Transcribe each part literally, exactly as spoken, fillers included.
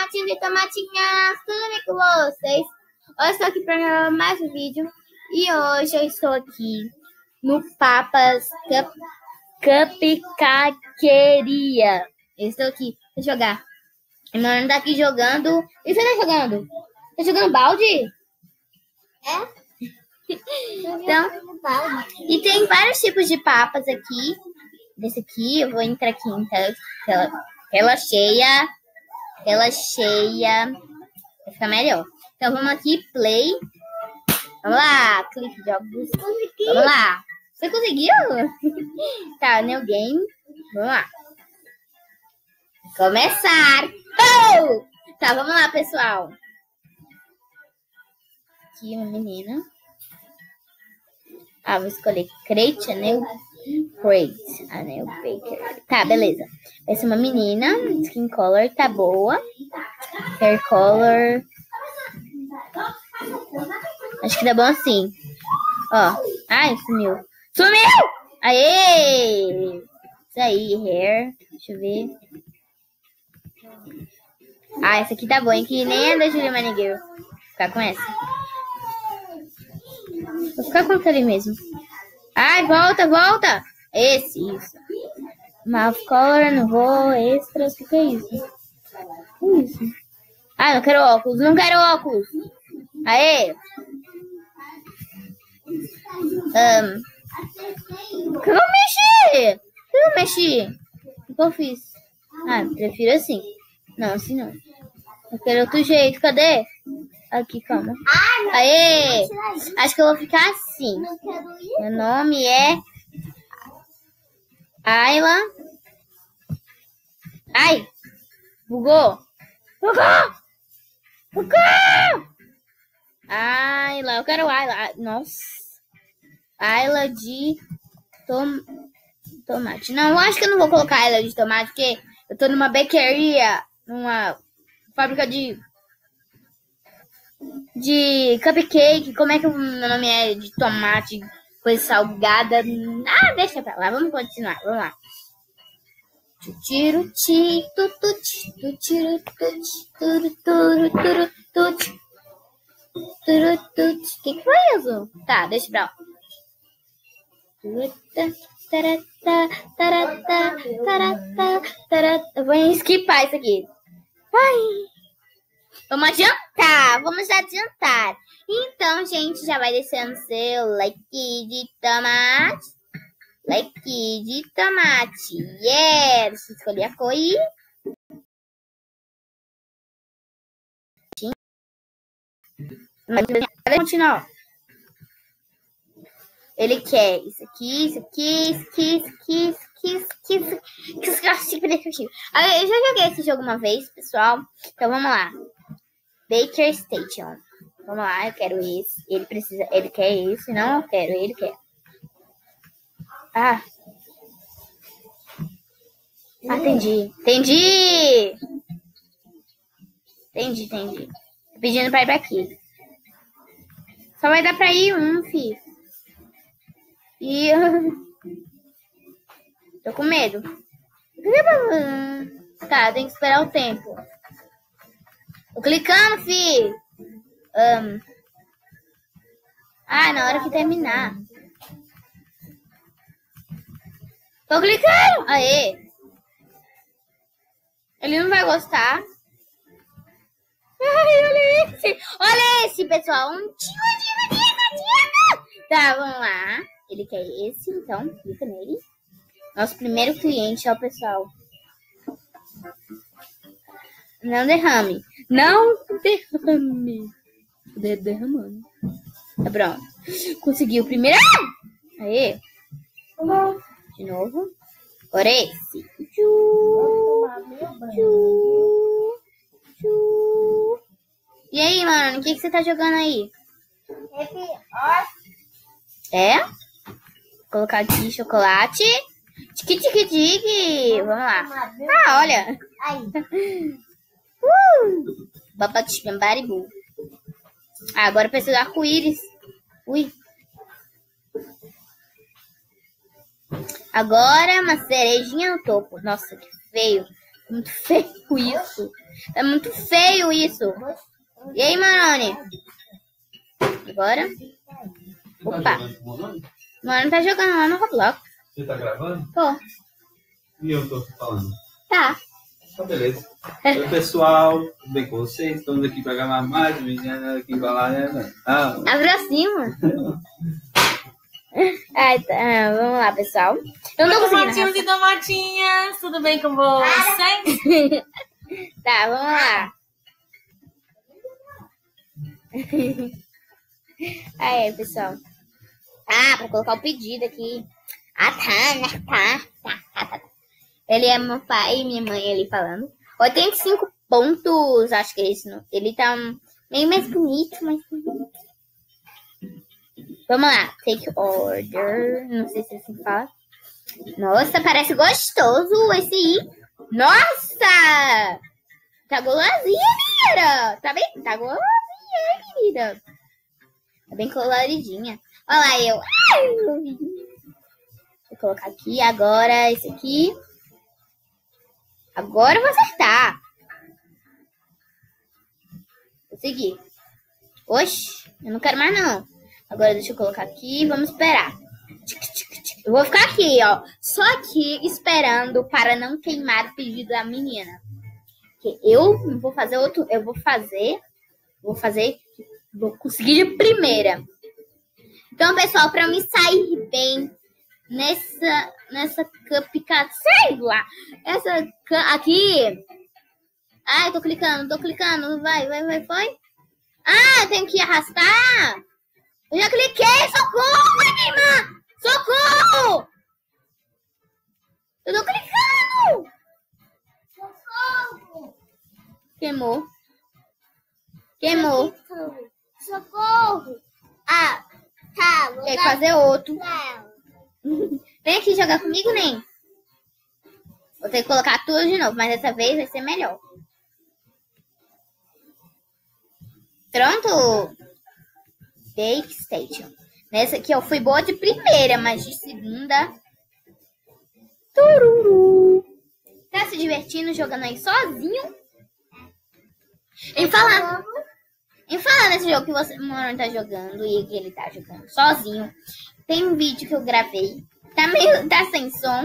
tomatinhos e tomatinhas, tudo bem com vocês? Hoje eu estou aqui para gravar mais um vídeo e hoje eu estou aqui no Papas Cup, Cupcaqueria. Eu estou aqui para jogar. Meu mano tá aqui jogando. E você tá jogando? Tá jogando balde? É? Então, e tem vários tipos de papas aqui. Desse aqui, eu vou entrar aqui em tela, tela, tela cheia. Tela cheia. Vai ficar melhor. Então vamos aqui, play. Vamos lá, clique jogos. Vamos lá. Você conseguiu? Tá, new game. Vamos lá. Começar. Oh! Tá, vamos lá, pessoal. Aqui uma menina. Ah, vou escolher Crate, Anel Crate, Anel Baker. Tá, beleza. Vai ser uma menina. Skin color tá boa. Hair color. Acho que tá bom assim. Ó. Ai, sumiu. Sumiu! Aê! Isso aí, hair. Deixa eu ver. Ah, essa aqui tá boa, hein? Que nem a da Julia Manigueiro. Vou ficar com essa. Vou ficar com aquele mesmo. Ai, volta, volta! Esse, isso. Mouth color, não vou. Extras, o que, que é isso? O que é isso? Ah, não quero óculos, não quero óculos. Aê! Um, por que eu mexi? Por que eu mexi? O que eu fiz? Ah, prefiro assim. Não, assim não. Eu quero outro jeito, cadê? Aqui, calma. Aê! Acho que eu vou ficar assim. Meu nome é Ayla. Ai! Bugou! Bugou! Bugou! Ayla, eu quero Ayla. Nossa. Ayla de tom... tomate. Não, eu acho que eu não vou colocar Ayla de tomate, porque eu tô numa bakeria, numa fábrica de de cupcake. Como é que o meu nome é de tomate, coisa salgada? Ah, deixa pra lá, vamos continuar, vamos lá. Tiro, ti, tu, tu, ti, tu, tiro, tu, ti, turu, turu, turu, tu, ti, turu, tu, ti. Que que foi isso? Tá, deixa pra lá. Tarata, tarata, tarata, tarata. Eu vou esquipar isso aqui. Vai. Vamos adiantar, vamos adiantar. Então, gente, já vai deixando seu like de tomate. Like de tomate. Yeah! Deixa eu escolher a cor aí. Mas continuar. Ele quer isso aqui, isso aqui, isso aqui, isso aqui, isso aqui, isso aqui, isso aqui, isso aqui, isso aqui. Eu já joguei esse jogo uma vez, pessoal. Então, vamos lá. Baker Station. Vamos lá, eu quero esse. Ele precisa, ele quer esse. Não, eu quero, ele quer. Ah. Ah, entendi. Entendi! Entendi, entendi. Tô pedindo pra ir pra aqui. Só vai dar pra ir um, filho. E tô com medo. Tá, tem que esperar o tempo. Tô clicando, fi. Um. Ah, na hora que terminar. Tô clicando. Aê. Ele não vai gostar. Ai, olha esse. Olha esse, pessoal. Um tio, tio, tio, tio. Tá, vamos lá. Ele quer esse, então clica nele. Nosso primeiro cliente, ó, pessoal. Não derrame. Não derrame. De derramando. Tá pronto. Consegui o primeiro. Ah! Aê. De novo. Agora esse. E aí, mano? O que, que você tá jogando aí? É? Vou colocar aqui chocolate. Tique, tique, tique. Vamos lá. Ah, olha. Uh! Babatinha, baribu. Ah, agora eu preciso do arco-íris. Ui. Agora uma cerejinha no topo. Nossa, que feio. Muito feio isso. É muito feio isso. E aí, Maroni? Agora? Opa. Mano, tá jogando lá no Roblox. Você tá gravando? Tô. E eu tô falando? Tá. Tá, beleza. Oi, pessoal. Tudo bem com vocês? Estamos aqui pra gravar mais um vídeo aqui em Balalha. Ah. Aproxima. Ai, tá. Vamos lá, pessoal. Eu não Oi, consigo. tomatinhos e tomatinhas. Tudo bem com vocês? Tá, vamos lá. Aí, pessoal. Ah, pra colocar o pedido aqui. Ah, tá, né? Tá, tá, tá, tá. Ele é meu pai e minha mãe ali falando. oitenta e cinco pontos, acho que é isso. Não? Ele tá meio mais bonito, mas... Vamos lá. Take order. Não sei se é assim que fala. Nossa, parece gostoso esse aí. Nossa! Tá golosinha, menina. Tá bem? Tá golosinha, menina. Tá bem coloridinha. Olha lá eu. Vou colocar aqui agora esse aqui. Agora eu vou acertar. Consegui. Oxi, eu não quero mais não. Agora deixa eu colocar aqui e vamos esperar. Eu vou ficar aqui, ó. Só aqui esperando para não queimar o pedido da menina. Porque eu não vou fazer outro. Eu vou fazer. Vou fazer. Vou conseguir de primeira. Então, pessoal, para me sair bem nessa, nessa cup, sei lá, essa aqui. Ai, tô clicando, tô clicando, vai, vai, vai, foi. Ah, eu tenho que arrastar. Eu já cliquei, socorro, anima, socorro. Eu tô clicando. Socorro. Queimou. Queimou. Socorro. Ah. Tá, vou Tem que fazer outro. Vem aqui jogar comigo, nem. Vou ter que colocar tudo de novo, mas dessa vez vai ser melhor. Pronto. Bake Station. Nessa aqui eu fui boa de primeira, mas de segunda... Tururu. Tá se divertindo jogando aí sozinho? Em falar... Em falar nesse jogo que você, o Moroni tá jogando e que ele tá jogando sozinho, tem um vídeo que eu gravei. Tá meio, tá sem som,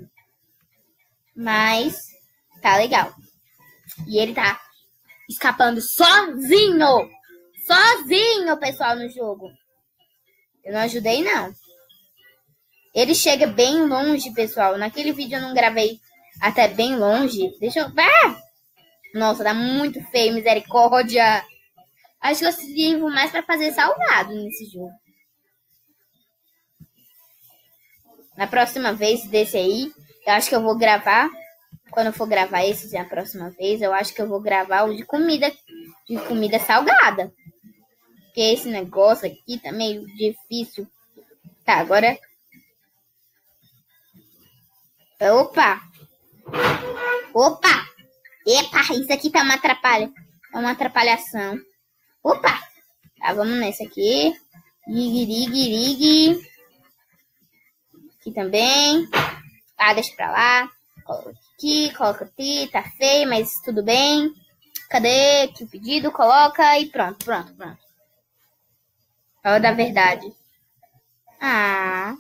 mas tá legal. E ele tá escapando sozinho, sozinho, pessoal, no jogo. Eu não ajudei, não. Ele chega bem longe, pessoal. Naquele vídeo eu não gravei até bem longe. Deixa eu... Ah! Nossa, tá muito feio, misericórdia. Acho que eu sirvo mais pra fazer salgado nesse jogo. Na próxima vez desse aí, eu acho que eu vou gravar. Quando eu for gravar esse na próxima vez, eu acho que eu vou gravar o de comida, de comida salgada. Porque esse negócio aqui tá meio difícil. Tá, agora... Opa! Opa! Epa, isso aqui tá uma atrapalha. É uma atrapalhação. Opa! Tá, vamos nessa aqui. Rig, rig, rig. Aqui também. Ah, deixa pra lá. Coloca aqui, coloca aqui. Tá feio, mas tudo bem. Cadê aqui o pedido? Coloca e pronto, pronto, pronto. É a da verdade. Ah.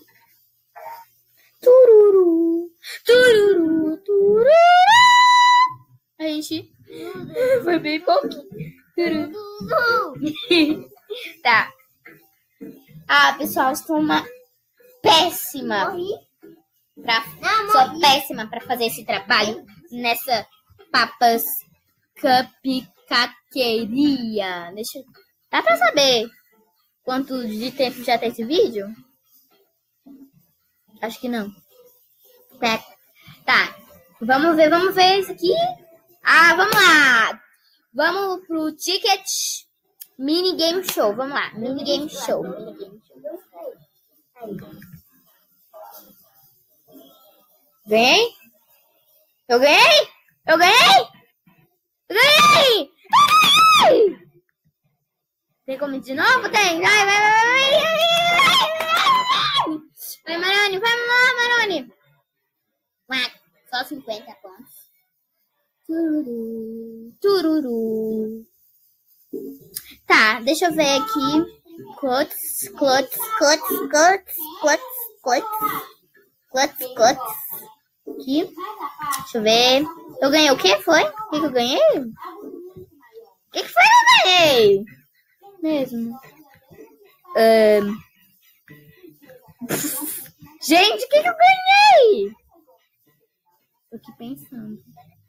Tururu. Tururu, tururu. A gente foi bem pouquinho. Tá. Ah, pessoal, estou uma péssima. Pra, sou péssima pra fazer esse trabalho nessa Papas Cupcaqueria. Deixa eu... Dá pra saber quanto de tempo já tem esse vídeo? Acho que não. Tá. Tá. Vamos ver, vamos ver isso aqui. Ah, vamos lá. Vamos pro Ticket Mini Game Show. Vamos lá. Mini Game Show. Mini Game Show. Ganhei? Eu ganhei? Eu ganhei? Eu ganhei! Ai! Tem como ir de novo? Tem. Vai, vai, vai, vai. Vai, Maroni. Vamos lá, Maroni. Só cinquenta pontos. Tururu. Tururu. Tá, deixa eu ver aqui. Clots, clots, clots, clots, clots, clots, clots, clots. Aqui. Deixa eu ver. Eu ganhei o quê? Foi? O que, que eu ganhei? O que, que foi que eu ganhei? Mesmo. Um... Gente, o que, que eu ganhei? Tô aqui pensando.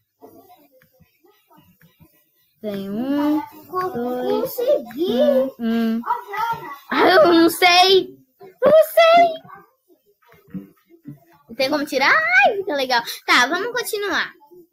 Tem um, dois, um, um. Ah, eu não sei. Eu não sei. Tem como tirar? Ai, fica legal. Tá, vamos continuar.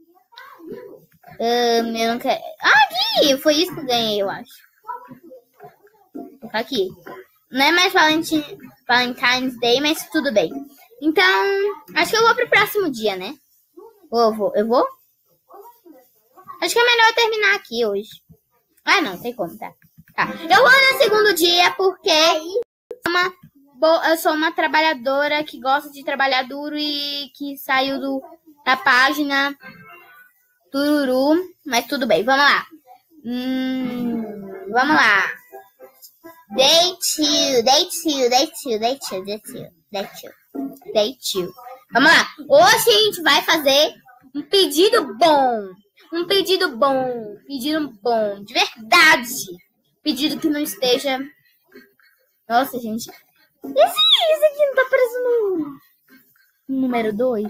Um, eu não quero... Ah, aqui! Foi isso que eu ganhei, eu acho. Vou colocar aqui. Não é mais Valentin... Valentine's Day, mas tudo bem. Então, acho que eu vou pro próximo dia, né? Ou eu vou? Eu vou? Acho que é melhor eu terminar aqui hoje. Ah, não, tem como, tá? Tá. Eu vou no segundo dia porque uma, eu sou uma trabalhadora que gosta de trabalhar duro e que saiu do, da página Tururu. Mas tudo bem, vamos lá. Hum, vamos lá. Day two, day two, day two, day two, day two, day two, day two. Vamos lá. Hoje a gente vai fazer um pedido bom. Um pedido bom. Pedido bom. De verdade. Pedido que não esteja... Nossa, gente. Esse, esse aqui não tá parecendo no número dois.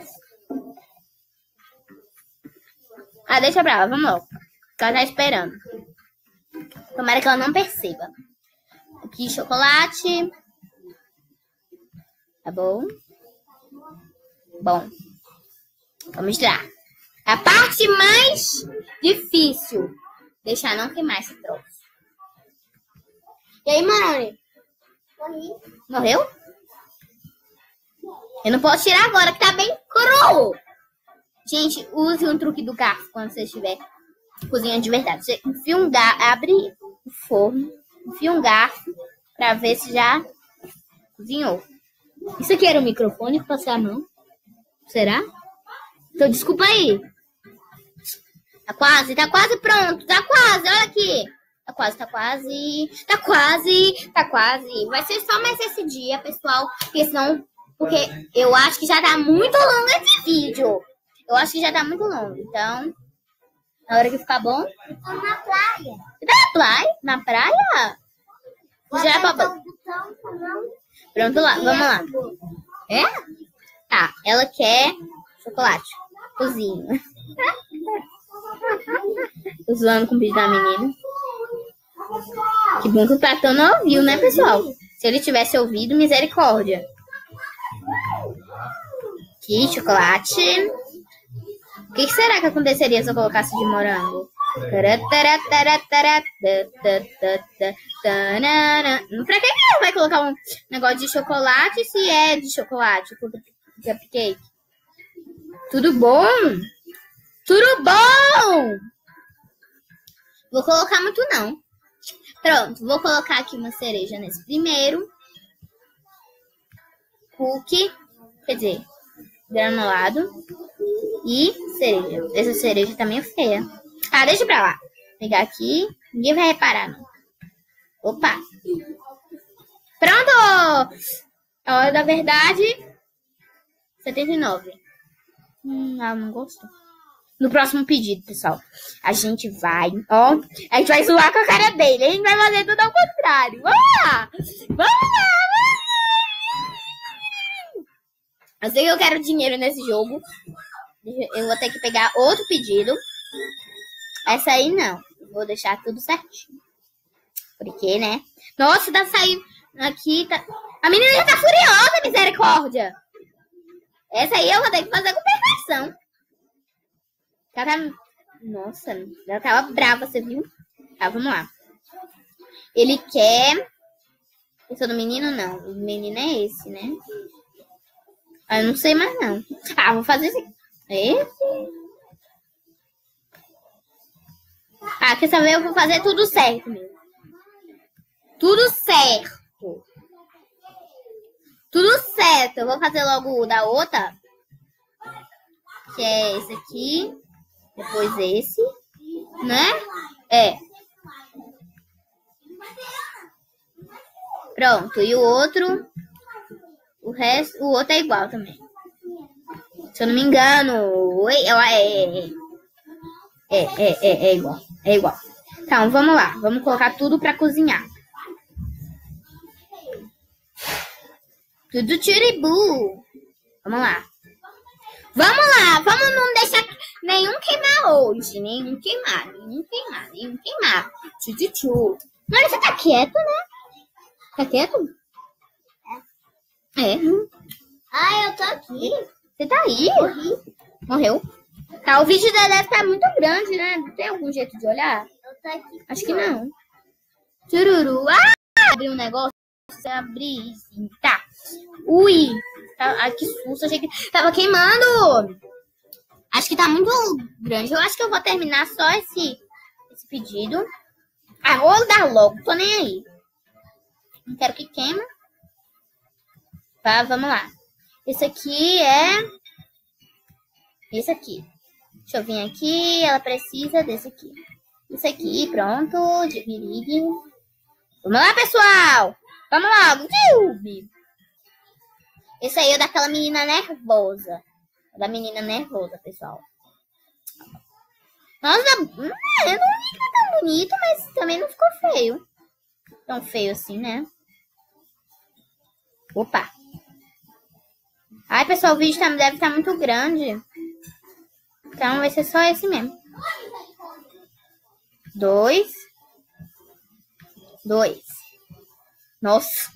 Ah, deixa pra lá. Vamos logo. Ela tá esperando. Tomara que ela não perceba. Aqui, chocolate. Tá bom? Bom. Vamos lá. A parte mais difícil. Deixar não queimar esse troço. E aí, Maroni? Morreu? Eu não posso tirar agora, que tá bem cru. Gente, use um truque do garfo quando você estiver cozinhando de verdade. Você enfia um garfo, abre o forno, enfia um garfo pra ver se já cozinhou. Isso aqui era o microfone que passei a mão? Será? Então, desculpa aí. Tá quase, tá quase pronto, tá quase, olha aqui. Tá quase, tá quase, tá quase, tá quase. Vai ser só mais esse dia, pessoal, porque senão, porque eu acho que já tá muito longo esse vídeo. Eu acho que já tá muito longo, então, na hora que ficar bom. Tô na praia. Você tá na praia? Na praia? Já é pra... Pronto, lá, vamos lá. É? Tá, ela quer chocolate. Cozinha. Tô zoando com o vídeo da menina. Que bom que o Platão não ouviu, né, pessoal? Se ele tivesse ouvido, misericórdia. Aqui, chocolate. O que será que aconteceria se eu colocasse de morango? Pra que ela vai colocar um negócio de chocolate se é de chocolate? Cupcake. Tudo bom? Tudo bom! Vou colocar muito não. Pronto, vou colocar aqui uma cereja nesse primeiro. Cookie, quer dizer, granulado. E cereja. Essa cereja também é feia. Ah, deixa pra lá. Vou pegar aqui. Ninguém vai reparar, não. Opa. Pronto! A hora da verdade. setenta e nove. Hum, ela não gostou. No próximo pedido, pessoal, a gente vai, ó, a gente vai zoar com a cara dele. A gente vai fazer tudo ao contrário. Vamos lá! Vamos lá! Eu sei que eu quero dinheiro nesse jogo. Eu vou ter que pegar outro pedido. Essa aí não. Vou deixar tudo certinho. Porque, né? Nossa, tá saindo aqui. Tá... A menina já tá furiosa, misericórdia. Essa aí eu vou ter que fazer com perfeição. Ela tá... Nossa, ela tava brava, você viu? Tá, vamos lá. Ele quer... Eu sou do menino, não. O menino é esse, né? Ah, eu não sei mais, não. Ah, vou fazer esse... Esse? Ah, quer saber? Eu vou fazer tudo certo mesmo. Tudo certo. Tudo certo. Eu vou fazer logo o da outra. Que é esse aqui. Depois esse, né? É. Pronto. E o outro... O resto... O outro é igual também. Se eu não me engano... É, é, é, é, é, é igual. É igual. Então, vamos lá. Vamos colocar tudo pra cozinhar. Tudo tiribu. Vamos lá. Vamos lá. Vamos não deixar nenhum queimar hoje. Nenhum queimar. Nenhum queimar. Nenhum queimar. Tchu, tchu, tchu. Mano, você tá quieto, né? Tá quieto? É. Ah, eu tô aqui. Você tá aí? Morri. Morreu. Tá, o vídeo deve estar muito grande, né? Tem algum jeito de olhar? Eu tô aqui. Acho que não. Tururu. Ah! Abri um negócio. Você abrir. Sim. Tá. Ui. Tá, ai, que susto. Achei que tava queimando. Acho que tá muito grande. Eu acho que eu vou terminar só esse, esse pedido. Ah, vou dar logo. Tô nem aí. Não quero que queima. Tá, vamos lá. Esse aqui é... Esse aqui. Deixa eu vir aqui. Ela precisa desse aqui. Esse aqui, pronto. Dividir. Vamos lá, pessoal. Vamos lá. Esse aí é daquela menina nervosa. Da menina nervosa, pessoal. Nossa, não, não fica tão bonito, mas também não ficou feio. Tão feio assim, né? Opa. Ai, pessoal, o vídeo deve estar muito grande. Então vai ser só esse mesmo. Dois. Dois. Nossa.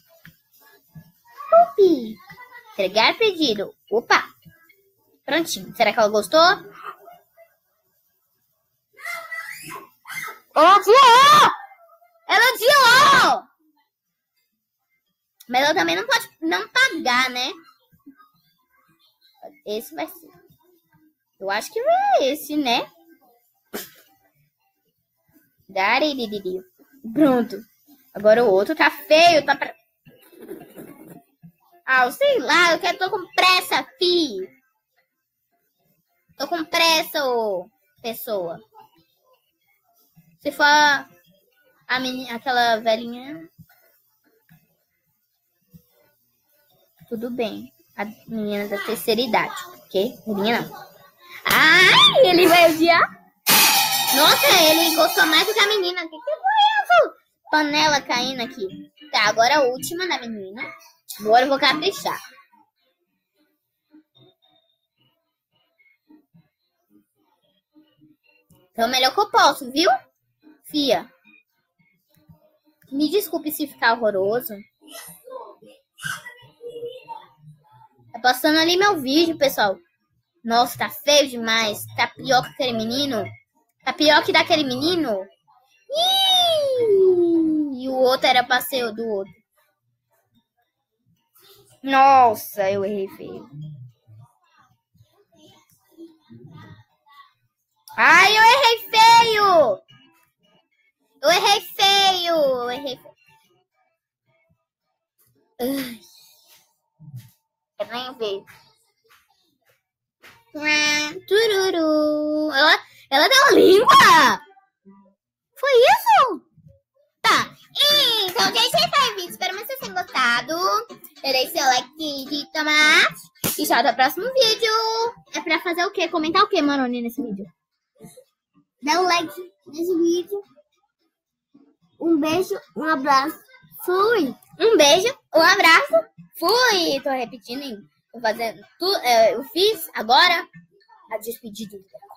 Upi. Entregar pedido. Opa. Prontinho. Será que ela gostou? Ela odiou! Ela odiou! Mas ela também não pode não pagar, né? Esse vai ser. Eu acho que vai esse, né? Daririri. Pronto. Agora o outro tá feio, tá pra... Ah, eu sei lá, eu quero, tô com pressa, fi. Tô com pressa, ô pessoa. Se for a, a menina, aquela velhinha, tudo bem. A menina da terceira idade. Que? Menina não. Ai, ele vai odiar. Nossa, ele gostou mais do que a menina. Que que foi isso? Panela caindo aqui. Tá, agora a última da menina. Agora eu vou caprichar. Então, o melhor que eu posso, viu? Fia. Me desculpe se ficar horroroso. Tá passando ali meu vídeo, pessoal. Nossa, tá feio demais. Tá pior que aquele menino. Tá pior que daquele menino. Ih! E o outro era passeio do outro. Nossa, eu errei feio. Ai, eu errei feio. Eu errei feio. Eu errei feio. Ai. Eu nem vejo. Tururu. Ela, ela deu a língua. Foi isso? Tá. Então, gente, esse foi o vídeo. Espero que vocês tenham gostado. Eu dei seu like de tomate. E tchau, até o próximo vídeo. É pra fazer o quê? Comentar o quê, Maroni, nesse vídeo? Dá um like nesse vídeo. Um beijo, um abraço. Fui. Um beijo, um abraço. Fui. Tô repetindo, hein? Tô fazendo tudo. Eu fiz agora a despedida.